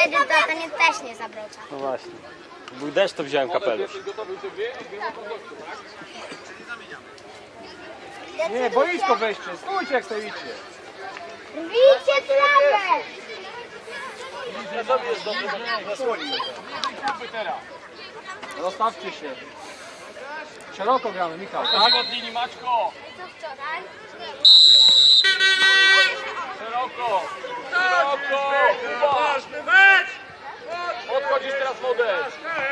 wtedy to nie też nie zabrocza. No właśnie. Był deszcz, to wziąłem kapelusz. Nie, boisko weźcie, stójcie jak stoicie. Bijcie trawę! Rozstawcie się. Szeroko gramy, Michał. Tak od linii, Maćko. Co wczoraj? Szeroko. Szeroko. Ważny mecz. Odchodzisz teraz model.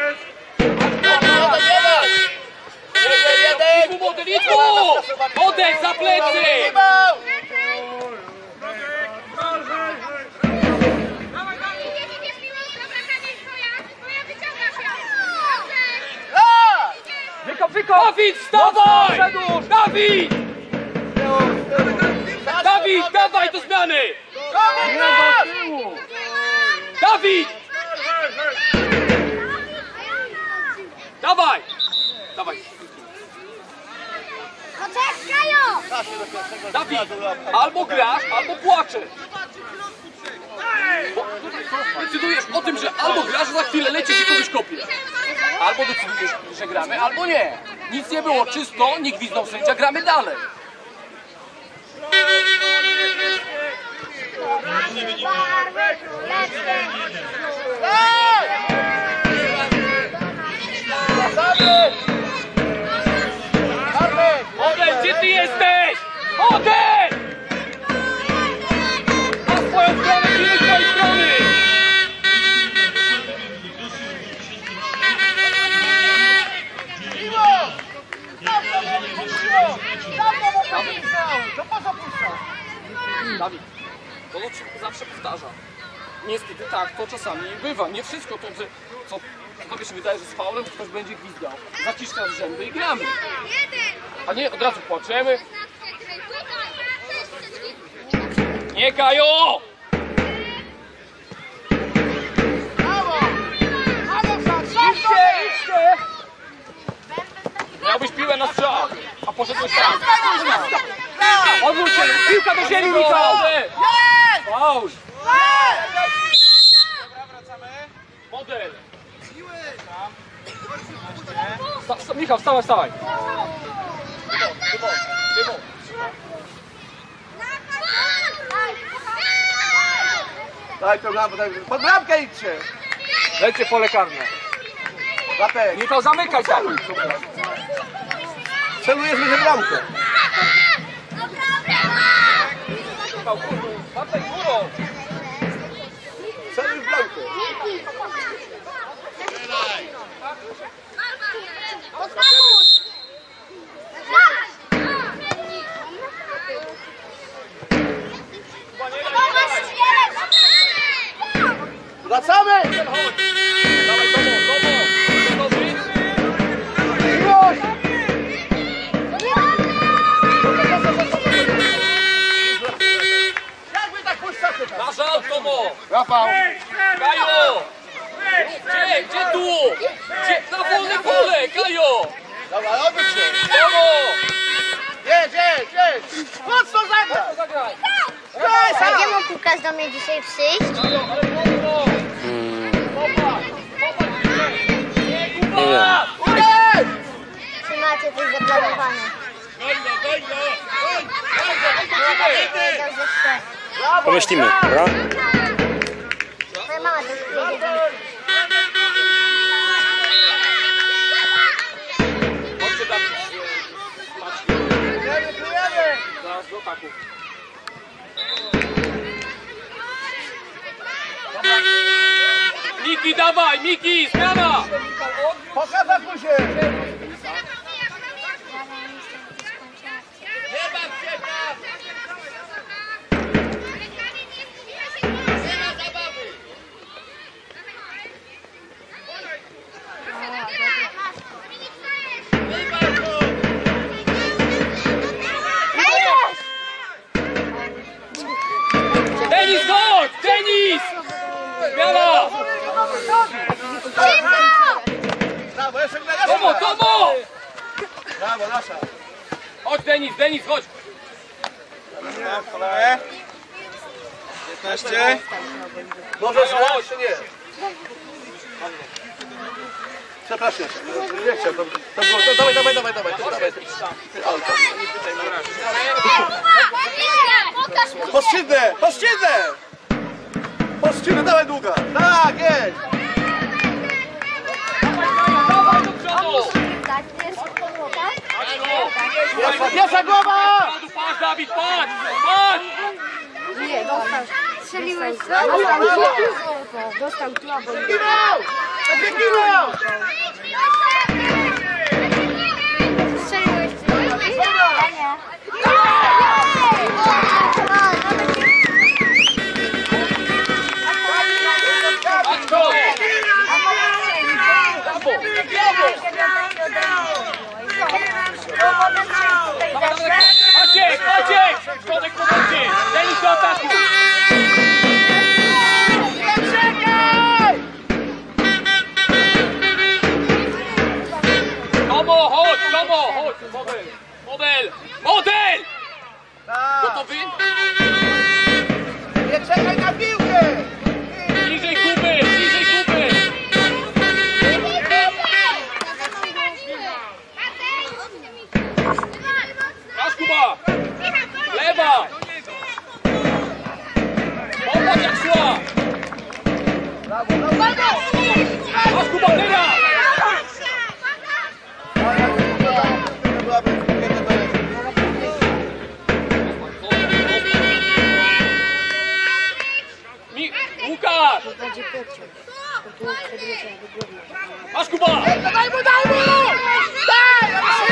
Jeden. Model za plecy. Dawid, wstawaj! Dawid! Dawid, dawaj do zmiany! Dawid! Dawaj! Dawaj! Dawid, albo grasz, albo płaczesz. Bo decydujesz o tym, że albo grasz, za chwilę lecisz i kogoś kopiesz. Albo decydujesz, że gramy, albo nie. Nic nie było, czysto, nie gwizdał sędzia, gramy dalej. Model, gdzie ty jesteś? Model! Na swoją stronę, nie z twojej strony! Dawid, to zawsze powtarza. Niestety tak, to czasami bywa. Nie wszystko to, co tobie się wydaje, że z faulem, to ktoś będzie gwizdał. Zaciskasz zęby i gramy. A nie od razu płaczemy. Nie, Kajo! Miałbyś piłę na strzał, a poszedłeś tam. Odwróć się, piłka do ziemi, Michał! Faul! Model! Michał, wstawaj, wstawaj! Daj to pod bramkę idźcie! Leccie pole karne. Michał, zamykaj tam! Celujesz mi bramkę. Michał, górą! Patrzaj górą! Celuj w bramkę. Wracamy! Dawaj, Tomo! Jakby tak puszczacie tam? Na żal, Tomo! Rafał! Kajo! Gdzie tu? Gdzie? Na wolne pole, Kajo! Dobra, odwróć się! Tomo! Jedź! Mocno zagraj! Będzie mógł Łukasz do mnie dzisiaj przyjść? Kajo, ale mocno! Nie wiem. Czy macie coś zaplanowane? Powiedział, że chce. Pomyślimy, dobra? Moja mama też przyjedzie. Chodźcie tam zaraz do ataku. Miki, dawaj! Miki, zmiana! Pokazać mu się! Denis, chodź! Denis! Zmiana! Brawo, jeszcze gra! Tomo, Tomo! Brawo, nasza! Chodź, Denis, Denis, chodź! 15. Możesz grać czy nie? Przepraszam. Nie chciał, to było. Dawaj. Poszczywnę, dawaj długa. Tak, jest. Dawaj do przodu! Pierwsza głowa! Patrz, Dawid, patrz! Patrz! Nie, dostał. Strzeliłeś. Dostał tu, albo nie. Zabiegniwał! Strzeliłeś. Patrz to! Maciek! Środek pomocy! Denis do ataku! Tomo, chodź! Model! Gotowy? Nie czekaj na piłkę! Bliżej Kuby! Masz Kuba! Lewa! Popatrz jak szła! Masz Kuba teraz! Łukasz! Masz Kuba! Daj mu! Daj!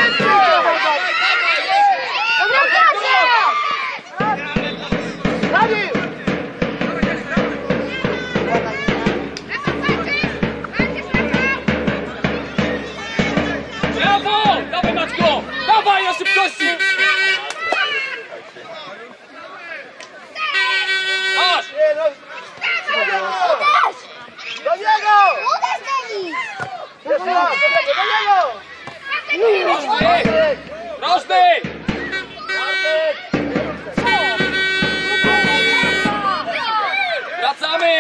Zabił! Brawo! Dawaj Maćko! Dawaj na szybkości! Masz! Do niego! Uderz, Denis! Jeszcze raz, do niego! Rożny! Wracamy!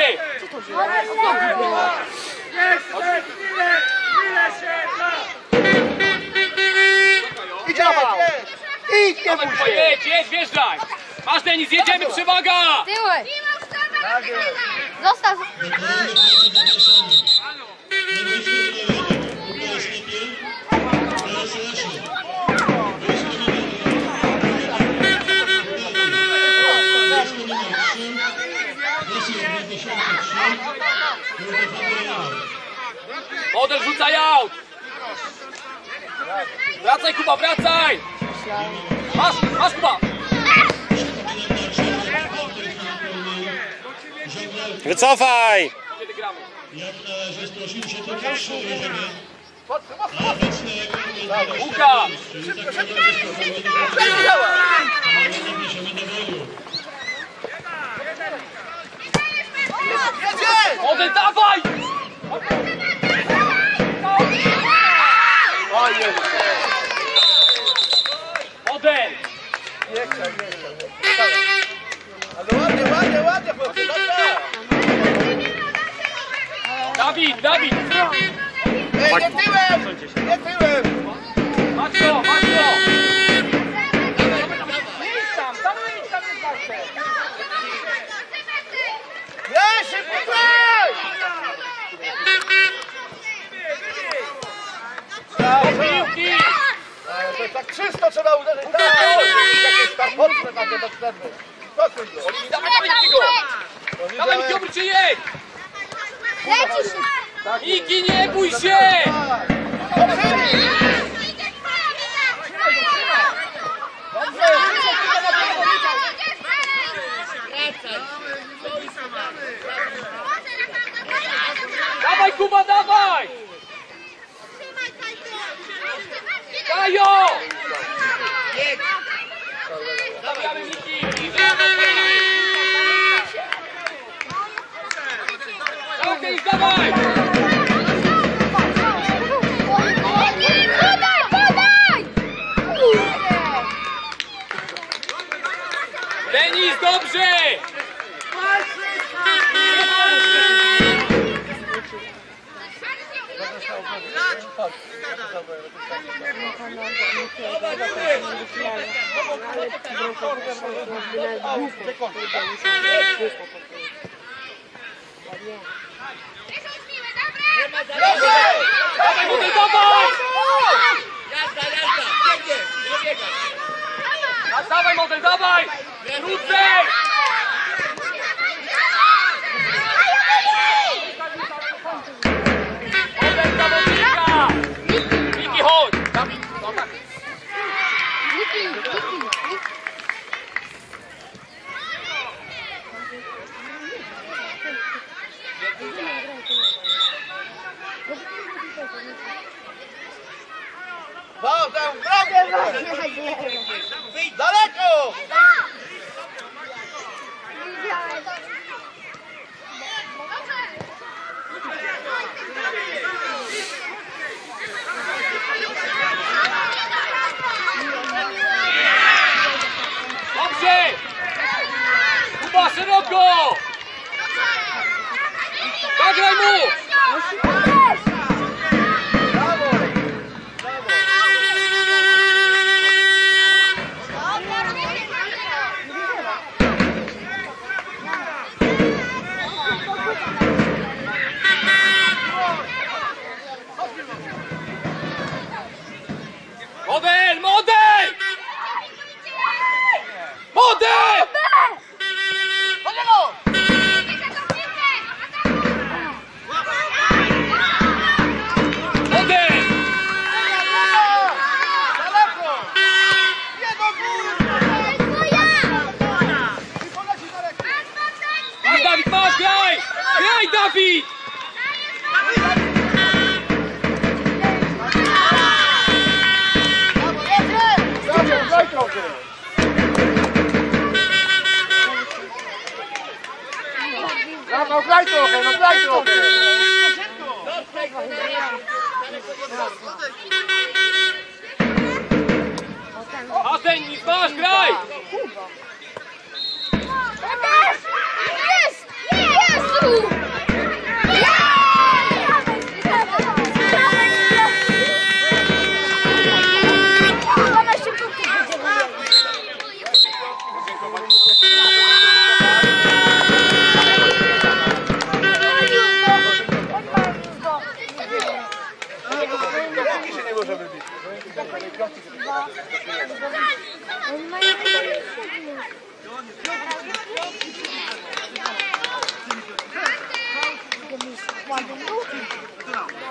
Idź, Rafał! Idź, nie bój się! Jedź, wjeżdżaj! Masz Denis, jedziemy, przewaga! Tyły! Tak jest. Zostaw! Model rzucaj aut! Wracaj Kuba, wracaj! Masz Kuba! Wycofaj! Kiedy gramy? Łukasz! Jedzie! Model, dawaj! O Jezu! Model! Nie chciał. Ale ładnie, chłopcy, dobra! Dawid! Ej, nie tyłem! Masz to! Nie, szybko graj! Piłki! To tak czysto trzeba uderzyć. Tak, mocne takie do przerwy. Spokój go. Dawaj Niki go! Dawaj Niki, obróć się, jedź! Lecisz! Niki, nie bój się! Dawaj Kuba, dawaj! Kajo! Zabijamy Niki! Dawaj! Denis, dobrze! Chodź. Dawaj, model, dawaj! Dawaj, model, dawaj! Krócej! Model, zawodnika! Miki, chodź! Dawid, no tak. Wodę, brawo! Daleko! Dobrze! Kuba, szeroko! Zagraj mu! Model! Model! Model! Model! Daleko! Nie do góry! I poleci daleko! Dawid, Dawid, masz, graj! Graj, Dawid! Graj trochę! Rafał, graj trochę, no graj trochę! A ten nic masz, graj! Jest! Jezu! Się nie może wybić. Ładnie.